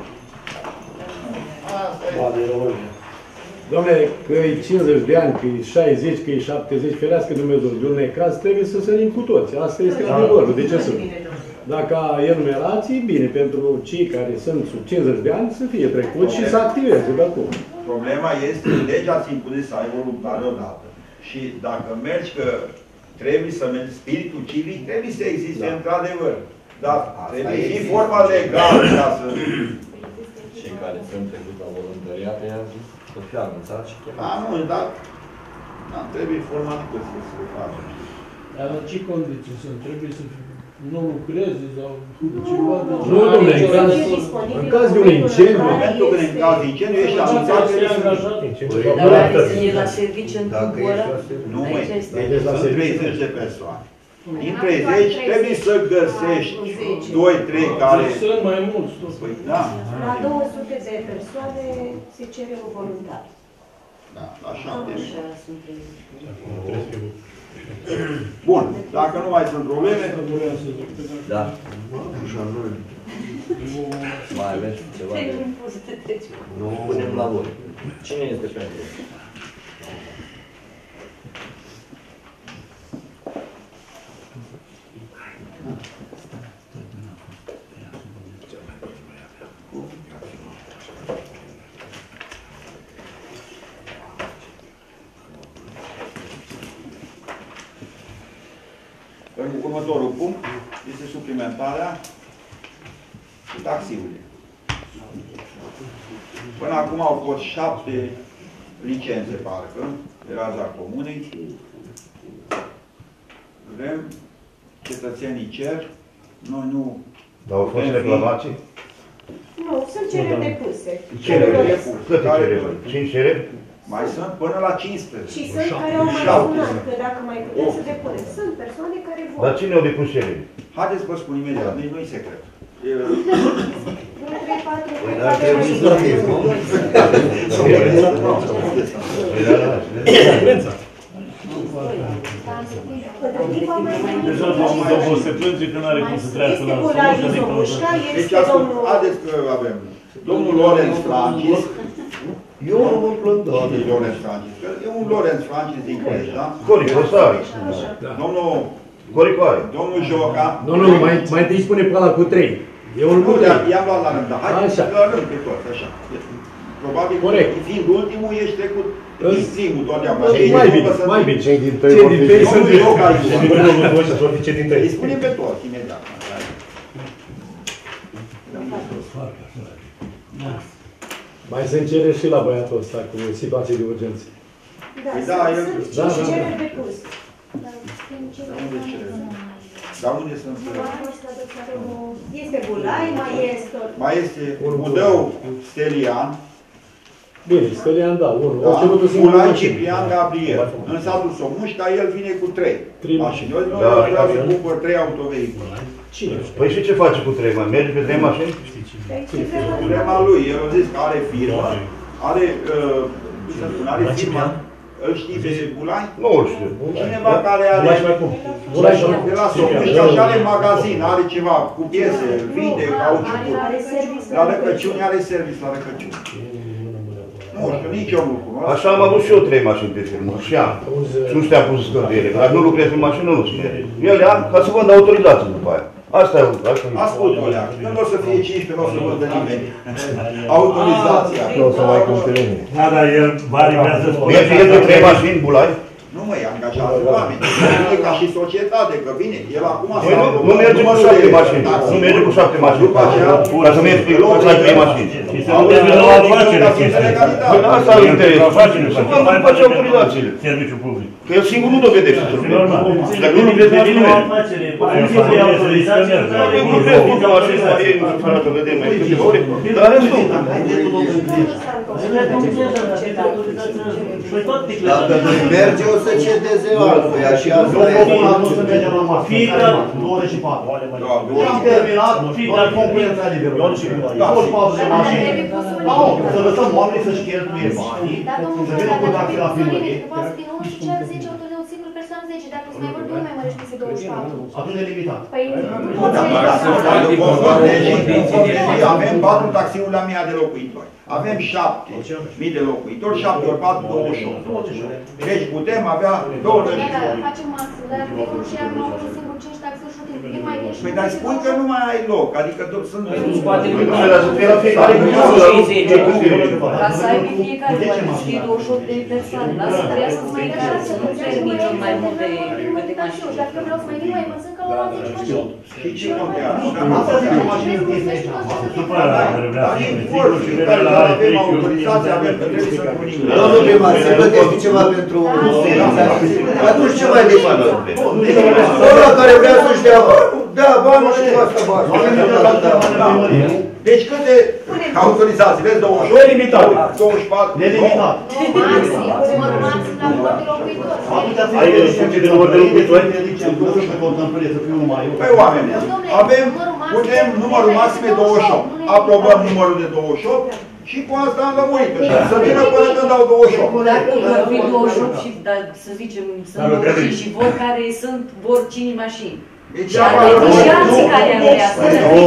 Speaker 1: Asta e.
Speaker 10: Dom'le, că e 50 de ani, că e 60, că e 70, ferească Dumnezeu de un necaz, trebuie să sărim cu toți. Asta este adevărul. De ce să? Dacă enumerații, bine, pentru cei care sunt sub 50 de ani, să fie trecuți și să activeze de acum.
Speaker 1: Problema este, legea ți impune să ai voluntari odată. Și dacă mergi că trebuie să mergi, spiritul civic trebuie să existe, într-adevăr. Dar trebuie și forma legală ca să...
Speaker 2: Cei care sunt trecuți la voluntariat, i-am zis să fie anunțat și chiar.
Speaker 1: Nu, dar trebuie forma decât să le facă.
Speaker 5: Dar la ce condiții sunt? Trebuie să nu lucreze sau ceva de...
Speaker 10: Nu, dom'le, în caz de un incendiu...
Speaker 1: În momentul când în caz de incendiu ești anunțat, trebuie să...
Speaker 4: La serviciu în timpul ăla?
Speaker 1: Nu, măi, deci sunt 30 de persoane. Din 30 trebuie să găsești 2-3 care...
Speaker 5: Sunt mai mulți.
Speaker 1: Păi, da.
Speaker 4: La 200 de persoane se cere un voluntar.
Speaker 1: Da, la 7. Bun, dacă nu mai sunt probleme...
Speaker 2: Da. Mai avem ceva de... Nu punem la vot. Cine este pentru?
Speaker 1: Următorul punct este suplimentarea cu taxiurile. Până acum au fost 7 licențe, parcă, de raza comunei. Vrem, cetățenii cer, noi nu...
Speaker 7: Dar au fost reclamații?
Speaker 4: Nu, sunt cereri depuse.
Speaker 1: Cereri depuse.
Speaker 7: Câte cereri? 5 cereri?
Speaker 1: Mai sunt până la 15.
Speaker 4: Și sunt care au mai sunat, că dacă mai putem să depunem. Sunt persoane care vor.
Speaker 7: Dar cine au depus cereri?
Speaker 1: Haideți să vă spun imediat, nu-i secret.
Speaker 4: 3, 4,
Speaker 9: Păi dar trebuie să fie, nu?
Speaker 7: Păi da, da.
Speaker 5: Deja domnul se plânge că nu are cum să treacă la soluția.
Speaker 1: Deci, haideți că avem domnul Lorenz Francis.
Speaker 7: Eu nu mă plâng, da.
Speaker 1: Lorenz Francis. E un Lorenz Francis din Cluj, da?
Speaker 7: Coricosari.
Speaker 1: Domnul
Speaker 7: Coricoare.
Speaker 1: Domnul Joca.
Speaker 10: Nu, mai întâi spune pe ăla cu 3. Eu îl
Speaker 1: nu, i-am luat la rând, dar haideți să la rând pe toți, așa. Probabil că fiind ultimul, ești trecut singur totdeauna.
Speaker 10: Mai bine.
Speaker 7: Cei din tăi vor fi.
Speaker 1: Domnul Joca aici.
Speaker 7: Cei din tăi.
Speaker 1: Îi spunem pe toți, imediat.
Speaker 10: Mai se încere și la băiatul ăsta cu situații de urgență.
Speaker 1: Da, el...
Speaker 4: Da, cereri de pus.
Speaker 1: Dar unde sunt?
Speaker 4: Este Bulai,
Speaker 1: mai este Budău Stelian.
Speaker 10: Bine, Stelian, da, unul.
Speaker 1: Bulai Ciprian Gabriel. În satul Somuș, dar el vine cu 3 mașini. Eu vreau să cumpăr 3 autovehicule.
Speaker 10: Cine?
Speaker 7: Păi și ce face cu 3 mai? Merge pe 3 mașini?
Speaker 1: Problema lui, el a zis că are firmă, are, să spun, are firmă. Îl știi pe Bulai?
Speaker 7: Nu îl știu.
Speaker 1: Cineva care are... De la Somuș, așa are magazin, are ceva cu piese, vinde, cauciucuri. La Răcăciuni are service la Răcăciuni. Nu știu, nici eu nu cunosc.
Speaker 7: Așa am avut și eu 3 mașini pe firmă și am. Și nu știam cum să scădere. Dar nu lucrez pe mașină, nu știu. Eu le am ca să vând autorizații după aia. Asta e.
Speaker 1: Ascult, Olea, când o să fie 15, nu o să vândă nimeni. Autorizația.
Speaker 7: Nu o să mai cumpere nimeni.
Speaker 5: Da, dar el vrea să spune.
Speaker 7: Merge el de 3 mașini, Bulai?
Speaker 1: Nu mă, e angajează oameni. E ca și societate, că vine. El acum
Speaker 7: nu merge cu 7 mașini. Nu merge cu 7 mașini. Ca să mergi pe loc la 3 mașini.
Speaker 5: Și să nu merge la o afacere chestia.
Speaker 7: Asta îl interesează. Să vând după ce autorizațiile.
Speaker 5: Serviciul public.
Speaker 7: Că el singur nu dovedește să lucreze. Și dacă nu lucrezi, nu
Speaker 5: o afacere. Nu autorizație.
Speaker 7: Eu lucrez cu mașini, ei nu se arată, vedem mai câteva ore. Dar restul.
Speaker 9: Dacă nu merge, o să cedeze altuia și asta e.
Speaker 8: Nu să mergem la masă. 24. Am terminat, doar concurența liberă. Toți 4 de mașini. Să lăsăm oamenii să-și cheltuie banii, să vină cu taxe la primărie.
Speaker 6: Dacă îți mai vor, nu mai mărești peste 24.
Speaker 8: Atunci e limitat.
Speaker 6: Păi nu poți să
Speaker 1: avem 4 taxiuri la 1000 de locuitori. Avem 7.000 de locuitori, 7 ori 4, 28. Deci putem avea 20 de locuitori.
Speaker 6: Facem maxim, dar de unul și am avut singur 5 taxuri și uite, mai bine și...
Speaker 1: Păi dar spui că nu mai ai loc, adică sunt...
Speaker 9: Nu poate
Speaker 7: Nu se lasă fie la fiecare.
Speaker 4: Ca să aibă fiecare, mai fie 28 de persoane. Lasă treia să-ți mai dea să nu permită mai multe câte mașini.
Speaker 6: Dacă vreau să mai vin, mai văzând că la 10 mașini.
Speaker 1: Și ce contează?
Speaker 8: Asta zic că mașini închise aici.
Speaker 1: Dar importul și care avem autorizație, avem că trebuie să punim.
Speaker 9: Domnul primar, se plătește ceva pentru... Atunci ce mai depinde? Ăla care vrea să-și dea bani și cu asta bani.
Speaker 1: Deci câte autorizații? Vezi 28?
Speaker 8: Nelimitate.
Speaker 1: 24?
Speaker 8: Nelimitat.
Speaker 6: Maxim, numărul maxim la număr de locuitori.
Speaker 8: Aici în funcție de număr de locuitori, nu știu pe întâmplare să fiu numai eu.
Speaker 1: Păi oameni, avem, putem numărul maxim de 28. Aprobăm numărul de 28 și cu asta am lămurit. Să vină până când dau 28.
Speaker 4: Dacă vor fi 28 și, să zicem, sunt 20 și vor care sunt, vor 5 mașini.
Speaker 1: Deci,
Speaker 4: și alții care ar vrea să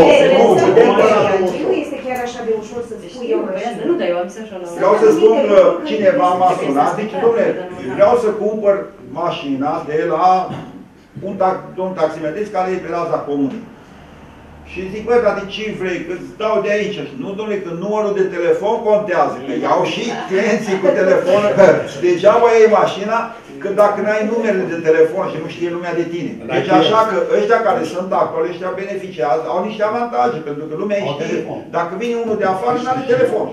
Speaker 1: nu
Speaker 4: este chiar așa de ușor să-ți spui eu mașină. Nu, dar eu am zis așa la...
Speaker 1: Vreau să spun că cineva m-a sunat, zice, dom'le, vreau să cumpăr mașina de la un taximetrist care e pe raza comunei. Și zic, băi, dar de ce vrei? Că îți dau de aici. Nu, dom'le, că numărul de telefon contează. Că iau și clienții cu telefonul. Degeaba iei mașina, că dacă n-ai numerele de telefon și nu știe lumea de tine. Deci așa că ăștia care sunt acolo, ăștia beneficiază, au niște avantaje, pentru că lumea îi știe. Dacă vine unul de afară, n-are telefon.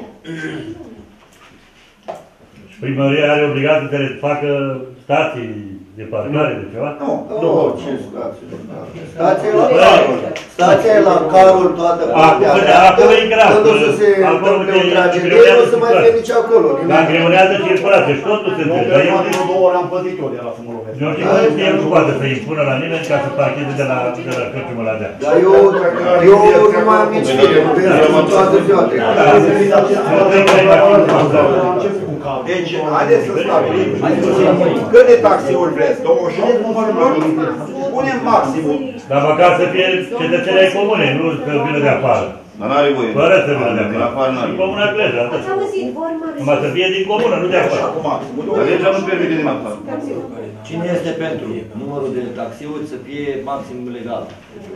Speaker 5: Primăria are obligație să facă stații de parcare, de ceva?
Speaker 1: Nu.
Speaker 9: Nu, ce stație de parcare? Stația e la Carol. Stația e la Carol toată partea
Speaker 5: acolo e grav.
Speaker 9: Când o să se întâmple o tragedie, nu o să mai fie nici acolo.
Speaker 5: Dar îngreunează circulația și totul se întâmplă.
Speaker 8: Eu de 2 ori am plătit eu de la să mă lovesc.
Speaker 5: Eu știu că el nu poate să impună la nimeni ca să parcheze de la Crăciunul la Dea.
Speaker 9: Dar eu nu mai am nici fire, nu vezi, am toată ziua trecută.
Speaker 1: Deci, haideți să stabilim cât de taxiuri vreți. 28 numărul lor? Punem maximul.
Speaker 5: Dar măcar să fie cetățenii ai comune, nu că vină de afară.
Speaker 7: Dar n-are voie.
Speaker 5: Fără să vină de
Speaker 7: Din afară n-are
Speaker 5: din
Speaker 7: voie.
Speaker 5: comuna Cleja, atât.
Speaker 4: Ați auzit, vor mare.
Speaker 5: Numai să fie din comună, nu de afară.
Speaker 7: Dar legea nu permite din afară.
Speaker 2: Cine este pentru numărul de taxiuri să fie maxim legal?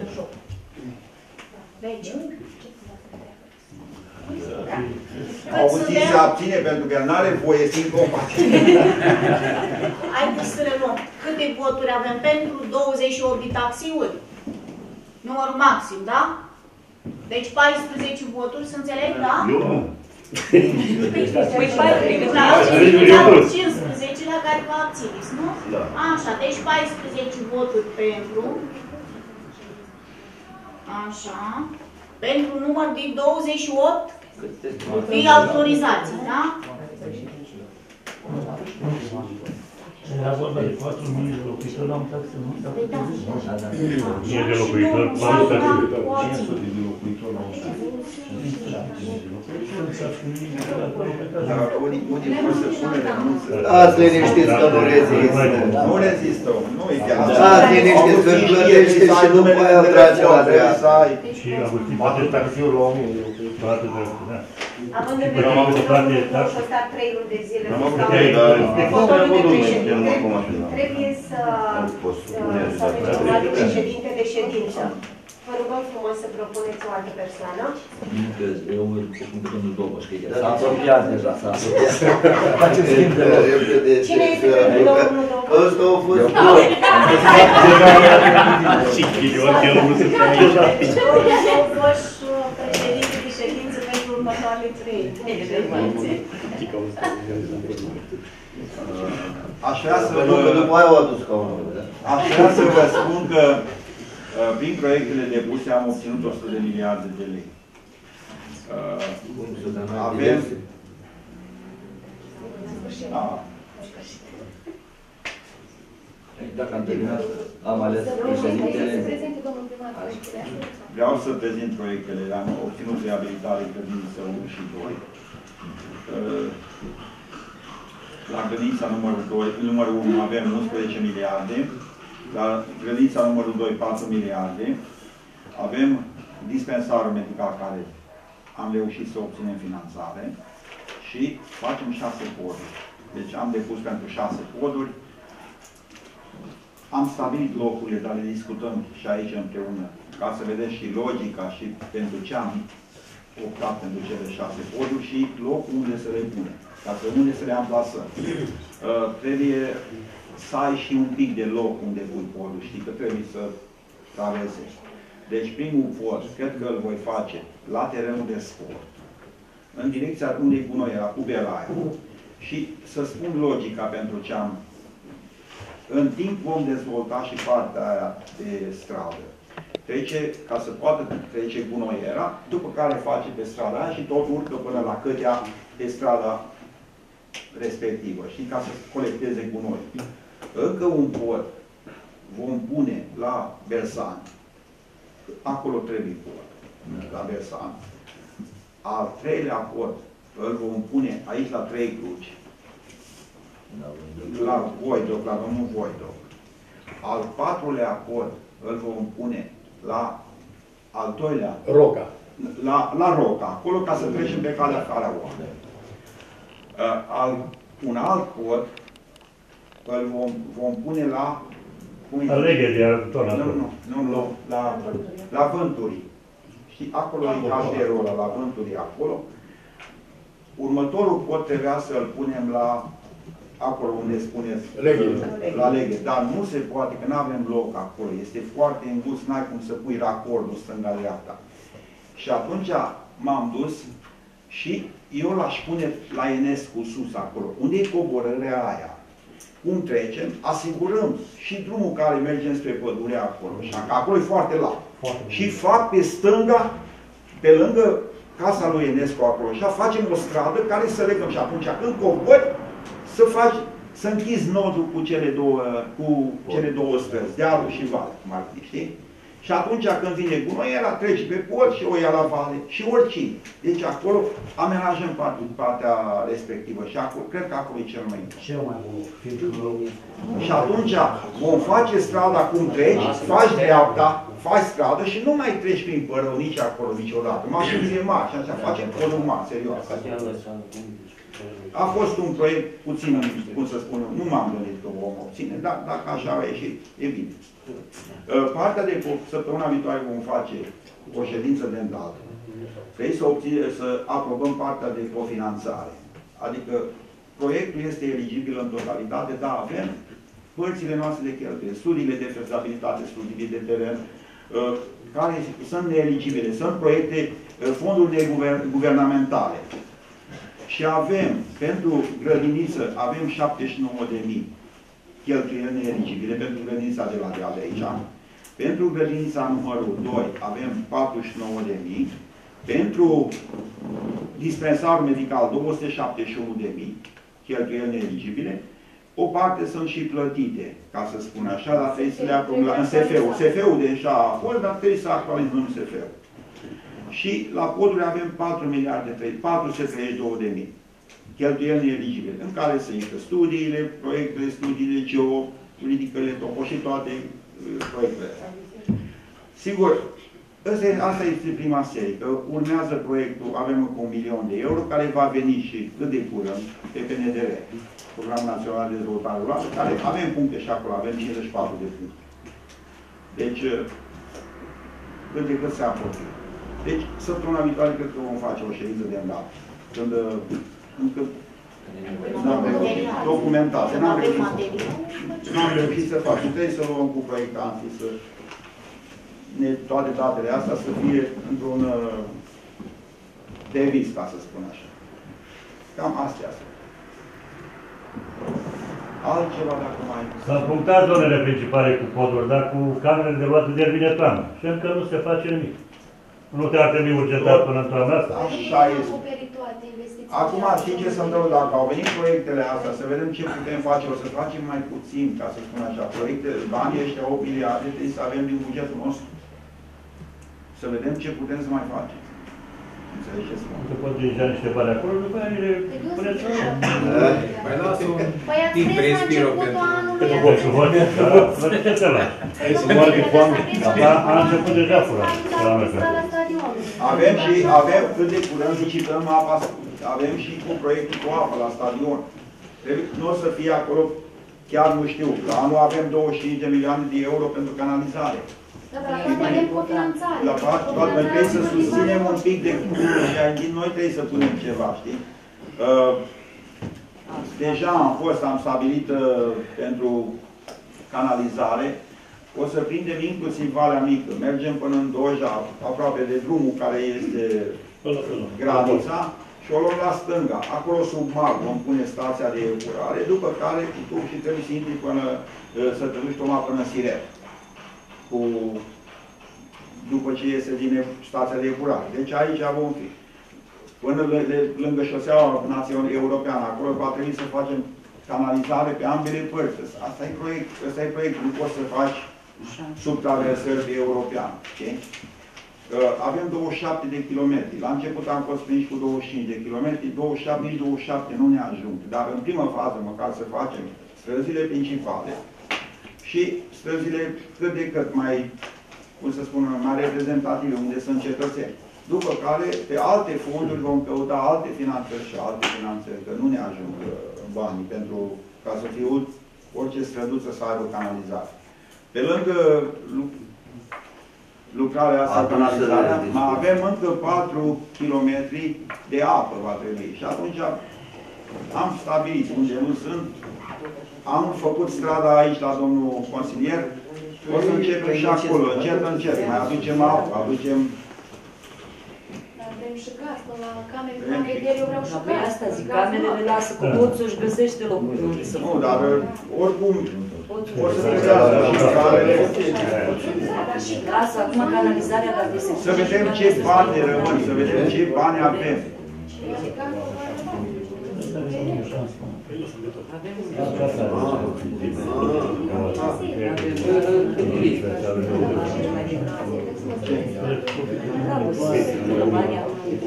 Speaker 3: Deci,
Speaker 1: Auziți, se abține pentru că nu are voie, sunt incompatibil.
Speaker 3: haideți să le luăm. Câte voturi avem pentru 28 de taxiuri? Numărul maxim, da? Deci 14 voturi, să înțeleg, da?
Speaker 7: Eu nu.
Speaker 4: Păi 14.
Speaker 3: La 15 la care vă abțineți, nu?
Speaker 7: Da.
Speaker 3: Așa, deci 14 voturi pentru. Așa. Pentru număr de 28 fii autorizații, da?
Speaker 5: Era vorba de 4.000 de locuitori la un taxi, nu?
Speaker 3: Păi da.
Speaker 5: 1.000 de locuitori, 400 de
Speaker 1: locuitori la un Dar unii vor să spune renunță.
Speaker 9: Ați liniștiți că nu rezistă.
Speaker 1: Nu rezistă, nu e chiar.
Speaker 9: Ați liniștiți că își plătește și după aia trage la dreapta.
Speaker 5: Și Agustin poate taxiul la 1.000 de locuitori. Toate dreptul, da.
Speaker 4: Având în vedere că domnul a stat 3 luni de zile, trebuie să avem un alt președinte de ședință. Vă rugăm frumos să propuneți o altă persoană.
Speaker 2: Eu cu domnul Dobăș, că s-a apropiat deja, s-a apropiat.
Speaker 4: Cine este pentru domnul Dobăș?
Speaker 9: Ăsta a fost
Speaker 3: Dobăș, președinte de ședință pentru următoarele 3.
Speaker 1: Aș vrea să vă spun că prin proiectele depuse am obținut 100 de miliarde de lei. Avem...
Speaker 2: Dacă am terminat, am ales președintele.
Speaker 1: Vreau să prezint proiectele. Am obținut reabilitare grădiniță 1 și 2. La grădinița numărul 1 avem 11 miliarde. La grădinița numărul 2, 4 miliarde. Avem dispensarul medical care am reușit să obținem finanțare și facem 6 poduri. Deci am depus pentru 6 poduri. Am stabilit locurile, dar le discutăm și aici împreună, ca să vedeți și logica și pentru ce am optat pentru cele 6 poduri și locul unde să le punem, ca să unde să le amplasăm. Trebuie să ai și un pic de loc unde pui podul, știi că trebuie să traversezi. Deci primul pod, cred că îl voi face la terenul de sport, în direcția unde e gunoiera, cu belaia. Și să spun logica pentru ce am. În timp vom dezvolta și partea aia de stradă. Trece, ca să poată trece gunoiera, după care face pe strada aia și tot urcă până la cădea de strada respectivă. Și ca să colecteze gunoi. Încă un pod vom pune la Bersan. Acolo trebuie pod, la Bersan. Al treilea pod îl vom pune aici la Trei Cruci. La Voidoc, la domnul Voidoc. Al patrulea pod îl vom pune la al doilea.
Speaker 10: Roca.
Speaker 1: La Roca, acolo ca să trecem pe calea Caraoană. Un alt pod îl vom pune la...
Speaker 5: La Leghe,
Speaker 1: Nu, la Vânturii. Și acolo e cartierul ăla, la Vânturii, acolo. Următorul pod trebuia să-l punem la acolo unde spuneți, la Leghe. Dar nu se poate, că nu avem loc acolo. Este foarte îngust, n-ai cum să pui racordul stânga-dreapta. Și atunci m-am dus și eu l-aș pune la Enescu sus acolo. Unde e coborârea aia? Cum trecem? Asigurăm și drumul care merge spre pădurea acolo. Și acolo e foarte lat. Și fac pe stânga, pe lângă casa lui Enescu acolo. Și facem o stradă care să legăm. Și atunci când cobori, să închizi nodul cu cele două străzi, dealul și vale, cum ar fi, știi? Și atunci când vine gunoiera, treci pe pod și o ia la vale și oricine. Deci acolo amenajăm partea respectivă și acolo, cred că acolo e cel mai bun.
Speaker 8: Cel mai bun.
Speaker 1: Și atunci vom face strada cum treci, faci dreapta, faci stradă și nu mai treci prin Bărău nici acolo niciodată. Mașinile mari și așa, facem podul mare, serios. A fost un proiect puțin, cum să spun, nu m-am gândit că vom obține, dar dacă așa a ieșit, e bine. Partea de săptămâna viitoare vom face o ședință de îndată. Trebuie să aprobăm partea de cofinanțare. Adică proiectul este eligibil în totalitate, dar avem părțile noastre de cheltuieli, studiile de fezabilitate, studiile de teren, care sunt neeligibile. Sunt proiecte, fonduri guvernamentale. Și avem, pentru grădiniță, avem 79.000 cheltuieli neeligibile pentru grădinița de la deal de aici. Pentru grădinița numărul 2 avem 49.000. Pentru dispensarul medical 271.000 cheltuieli neeligibile. O parte sunt și plătite, ca să spun așa, dar trebuie să le aprobăm în SF-ul. SF-ul deja a fost, dar trebuie să actualizăm SF-ul. Și la poduri avem 432.000 cheltuieli neeligibile, în care se intră studiile, proiectele, studiile geo, ridicările topo și toate proiectele. Sigur, asta este prima serie, că urmează proiectul, avem încă 1.000.000 de euro, care va veni și cât de curând pe PNDR, Programul Național de Dezvoltare Rurală, care avem puncte și acolo, avem 54 de puncte. Deci, cât de cât se apropie. Deci, săptămâna viitoare cred că vom face o ședință de îndată. Când încă n-am reușit. Documentate. N-am reușit să facem. Trebuie să luăm cu proiectanții, să toate datele astea să fie într-un devis, ca să spun așa. Cam astea sunt. Altceva dacă mai...
Speaker 5: S-au punctat zonele principale cu poduri, dar cu camerele de luat de vine toamnă. Și încă nu se face nimic. Nu te-ar trebui urgentat până în toamna asta?
Speaker 1: Așa este. Acum, știi ce se întâmplă? Dacă au venit proiectele astea, să vedem ce putem face. O să facem mai puțin, ca să spun așa. Proiectele, banii ăștia, 8 miliarde, trebuie să avem din bugetul nostru. Să vedem ce putem să mai facem. Înțelegi ce spun?
Speaker 5: Că pot deja niște bani acolo, după aia le puneți în urmă.
Speaker 6: Păi lasă un timp respiro pentru...
Speaker 5: Pentru votul, vă de ce te lași?
Speaker 10: Să moară de foame.
Speaker 5: A început deja furat.
Speaker 1: Avem cât de curând licităm apa, avem și cu proiectul cu apă la stadion. Nu o să fie acolo, chiar nu știu, la anul avem 25 de milioane de euro pentru canalizare.
Speaker 6: Da, dar la toate avem cofinanțare.
Speaker 1: La toate, noi trebuie să susținem un pic de și noi trebuie să punem ceva, știi? Deja am stabilit pentru canalizare. O să prindem inclusiv Valea Mică. Mergem până în Doja, aproape de drumul care este granița, și o luăm la stânga. Acolo sub mal vom pune stația de epurare, după care tu și trebuie să intri până, să te duci Toma până Siret. După ce iese din stația de epurare. Deci aici vom fi. Până lângă șoseaua națională europeană, acolo va trebui să facem canalizare pe ambele părți. Asta e proiect. Nu poți să faci sub traversări de european. Okay? Avem 27 de kilometri. La început am fost prinși cu 25 de kilometri. 27 nu ne ajung. Dar în primă fază, măcar să facem străzile principale și străzile cât de cât mai, cum să spun, mai reprezentative, unde sunt cetățeni. După care, pe alte fonduri vom căuta alte finanțări și alte finanțări, că nu ne ajung banii pentru ca să fie orice străduță să aibă canalizare. Pe lângă lucrarea asta, canalizarea, mai avem încă 4 km de apă va trebui. Și atunci am stabilit unde nu sunt. Am făcut strada aici la domnul consilier. O să începem și acolo, încet. Mai aducem apă, aducem...
Speaker 6: Vrem și gaz, până la camere, eu vreau și gaz.
Speaker 4: Asta zic, camerele lasă cu toți își găsește locul unde să
Speaker 1: nu, dar oricum o să trebuiască și carele.
Speaker 4: Lasă acum canalizarea, dar de
Speaker 1: să vedem ce bani ne rămân, să vedem ce bani avem.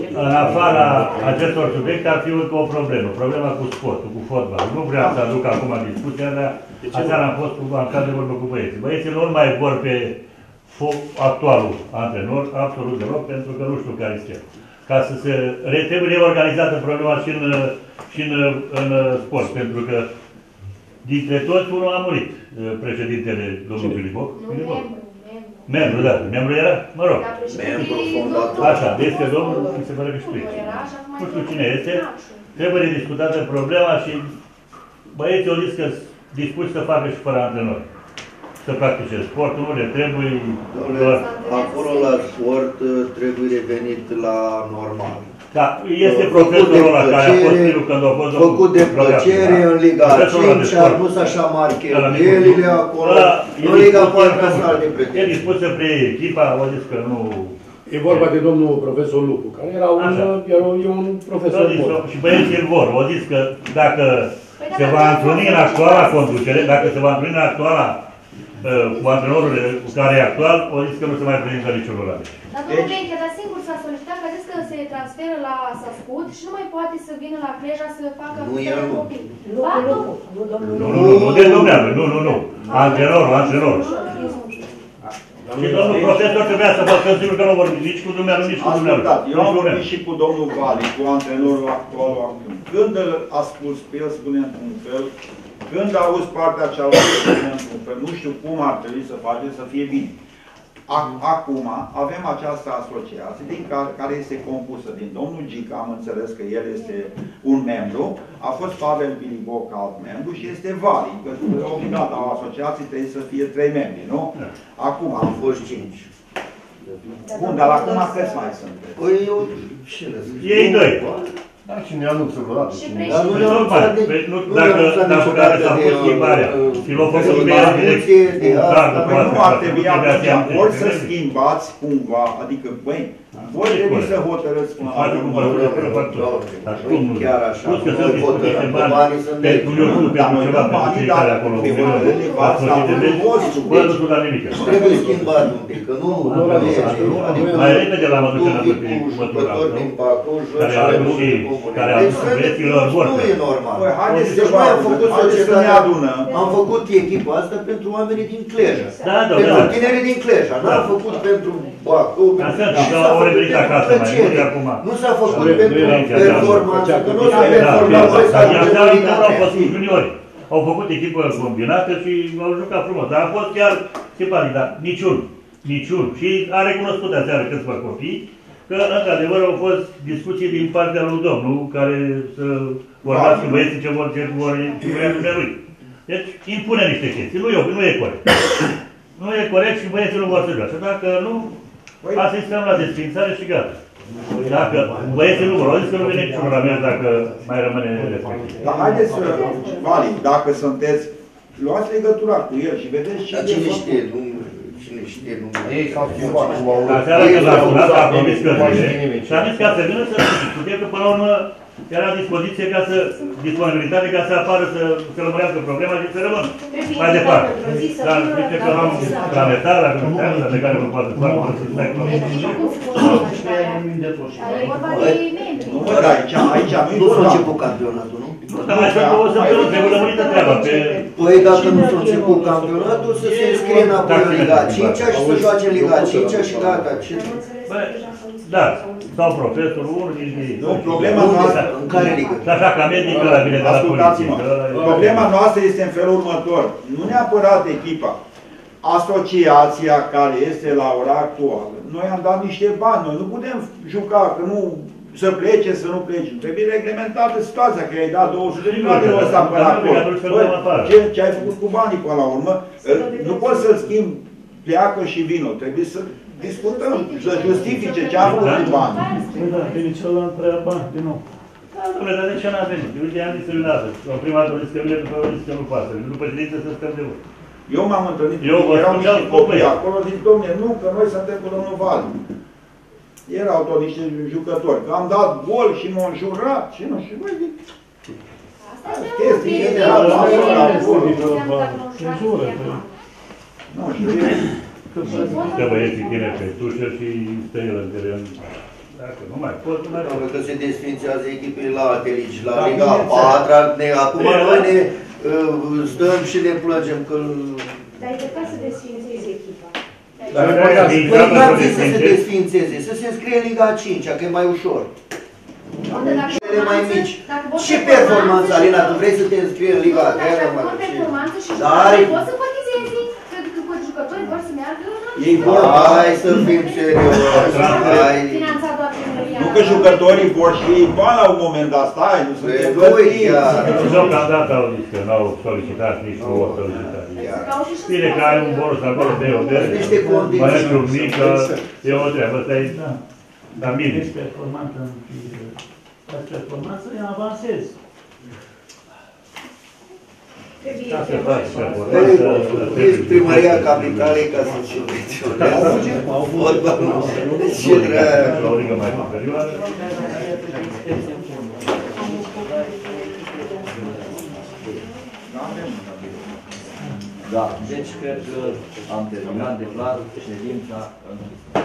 Speaker 5: în afara acestor subiecte ar fi încă o problemă. Problema cu sportul, cu fotbal. Nu vreau să aduc acum discuția, dar aseară am fost am stat de vorbă cu băieții. Băieții nu mai vor pe actualul antrenor, absolut deloc, pentru că nu știu care este. Ca să se trebuie reorganizată problema și în sport, pentru că dintre toți unul a murit, președintele domnul Filipoc. Membru, da. Membru era? Mă rog.
Speaker 9: Membru fondator.
Speaker 5: Așa, este domnul, mi se pare că știu. Nu știu cine este. Trebuie discutată problema și băieții au zis că dispuși să facă și fără antrenori. Să practice sportul, nu le trebuie...
Speaker 9: Acolo la sport trebuie revenit la normal.
Speaker 5: Da, este profesorul ăla care a fost primul când a fost
Speaker 9: făcut de plăcere în Liga 5 și a pus așa mari cheltuielile acolo. În Liga 4 a de plătire.
Speaker 5: E dispus să preie echipa, au zis că nu...
Speaker 10: E vorba de domnul profesor Lupu, care era un profesor bun.
Speaker 5: Și băieții îl vor. Au zis că dacă se va întruni în actuala conducere, dacă se va întruni în actuala cu antrenorul care e actual, au zis că nu se mai prezintă niciunul la lege.
Speaker 6: Dar domnul Benche, dar singur s-a solicitat, că a zis că se transferă la Sascut și nu mai poate să vină la Cleja să facă copii.
Speaker 5: Nu de domneală, nu. Antrenorul. Și domnul profesor trebuia să vă sigur că nu vorbim nici cu dumnealul, nici cu dumnealul.
Speaker 1: Eu am vorbit și cu domnul Vali, cu antrenorul actual. Când îl ascult pe el, spune într-un fel, când auzi partea cealaltă, spune într-un fel, nu știu cum ar trebui să face să fie bine. Acum avem această asociație care este compusă din domnul Gica, am înțeles că el este un membru, a fost Pavel Biliboc alt membru și este Vali, că obligat la o asociație trebuie să fie 3 membri, nu? Acum
Speaker 9: am fost 5.
Speaker 1: Bun, dar acum câți mai sunt?
Speaker 9: Păi eu și
Speaker 5: ei 2.
Speaker 8: Da, și ne anunță vreodată.
Speaker 9: Dar nu le-am înțeles de...
Speaker 5: Dacă s-a pus schimbarea și l-au făcut pe ea direct,
Speaker 1: nu ar trebui atunci ori să schimbați cumva, adică, băi, voi trebuie să hotărâți până la urmă.
Speaker 9: Chiar așa, noi hotărâm că banii sunt de...
Speaker 1: Dar noi dăm banii, dar pe hotărârile v-ați la vostru. Trebuie
Speaker 9: schimbat un pic, că nu...
Speaker 5: Mai repede la măducea la mătura, care a adus și care a adus vieților vorbe.
Speaker 9: Nu e normal.
Speaker 1: Haideți să ne adunăm.
Speaker 9: Am făcut echipa asta pentru oamenii din Cleja.
Speaker 5: Pentru
Speaker 9: tinerii din Cleja. N-am făcut pentru Bacău. Nu s-a făcut pentru performanță, că nu s-a performanță.
Speaker 5: Au făcut echipă combinată și au jucat frumos. Dar a fost chiar simpatic, dar niciun. Și a recunoscut aseară câțiva copii că, într-adevăr, au fost discuții din partea lui domnul, care să vorbească băieții ce vor lui. Deci, impune niște chestii. Nu e corect. Nu e corect și băieții nu vor să joace. Dacă nu, asistăm la desfințare și gata. Dacă băieții nu vor, au zis că nu vine niciunul la mers dacă mai rămâne respectiv.
Speaker 1: Dar haideți să, Vali, dacă sunteți, luați legătura cu el și vedeți ce...
Speaker 9: Dar cine știe, cine știe, nu...
Speaker 8: Ei s-au schimbat.
Speaker 5: Aseară când l-a sunat, a promis că vine și a zis ca să vină să discute, că până la urmă era la dispoziție ca să, disponibilitate ca să apară, să lămurească problema și să rămână mai departe. Dar zice că am la metal, la gândeam, la legare nu poate să facă, să stai cu mine.
Speaker 1: Nu, mă, dar aici nu-i
Speaker 9: s-a început campionatul, nu?
Speaker 5: Dar mai sunt 2 săptămâni, trebuie lămurită treaba.
Speaker 9: Păi dacă nu s-a început campionatul, să se înscrie înapoi în Liga 5 și să joace în Liga 5 și gata.
Speaker 5: Da, sau profesorul, unul din ei.
Speaker 1: Nu, problema noastră...
Speaker 9: În care ligă?
Speaker 5: Așa, ca medicul ăla vine de la poliție.
Speaker 1: Problema noastră este în felul următor. Nu neapărat echipa. Asociația care este la ora actuală. Noi am dat niște bani. Noi nu putem juca, că nu... Să plece, să nu plece. Trebuie reglementată situația, că ai dat 200 de milioane de ăsta până acolo. Ce ai făcut cu banii până la urmă, nu poți să-l schimbi, pleacă și vină. Trebuie să discutăm, să justifice ce a făcut cu banii.
Speaker 5: Da, vine celălalt întreabă bani, din nou. Da, dom'le, dar de ce n-a venit? Uite, am zis să vină astăzi. Prima dată a zis că vine, după a zis că nu poate. După ședință să stăm de urmă.
Speaker 1: Eu m-am întâlnit, erau niște copii acolo, zic, dom'le, nu, că noi suntem cu domnul Vali. Erau tot niște jucători. Că am dat gol și m-au înjurat și nu știu. Băi, zic... Chestii de altă. Nu știu.
Speaker 5: Că băieții tineri pe tușă și stă el în teren. Dacă nu mai pot, nu mai pot.
Speaker 9: Că se desfințează echipele la alte ligi, la Liga 4, acum noi ne stăm și ne plângem că...
Speaker 6: Dar e dreptat să desfințezi echipa.
Speaker 9: Păi n-ar fi să se desfințeze, să se înscrie în Liga 5, că e mai ușor. Cele mai mici. Ce performanță, Alina? Tu vrei să te înscrii în Liga 3?
Speaker 6: Dacă vor performanță și jucătorii pot să cotizeze, că jucătorii vor să meargă în
Speaker 9: hai să fim serioși.
Speaker 6: finanțat doar primăria.
Speaker 1: Nu că jucătorii vor și ei bani la un moment dat, stai, nu suntem plătiți.
Speaker 5: Deocamdată au zis că n-au solicitat nici nu o solicitare. Bine că ai un bonus acolo de o mai ești un mic, e o treabă, stai, da. Dar bine.
Speaker 11: Ești performant în fire. Faci performanță, îi avansezi.
Speaker 9: Ești primăria capitalei ca să subvenționează fotbalul. Ce dreaptă!
Speaker 5: La o ligă mai superioară.
Speaker 2: Da, deci cred că am terminat, declar ședința închisă.